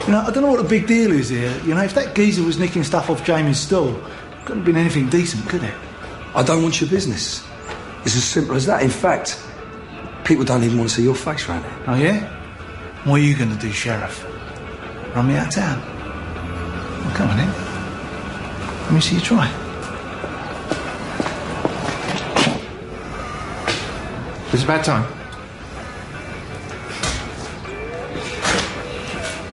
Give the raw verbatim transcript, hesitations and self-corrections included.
You know, I don't know what the big deal is here. You know, if that geezer was nicking stuff off Jamie's stall, couldn't have been anything decent, could it? I don't want your business. It's as simple as that. In fact, people don't even want to see your face around here. Oh, yeah? What are you going to do, Sheriff? Run me out of town? Well, come on then. Let me see you try. It's about time.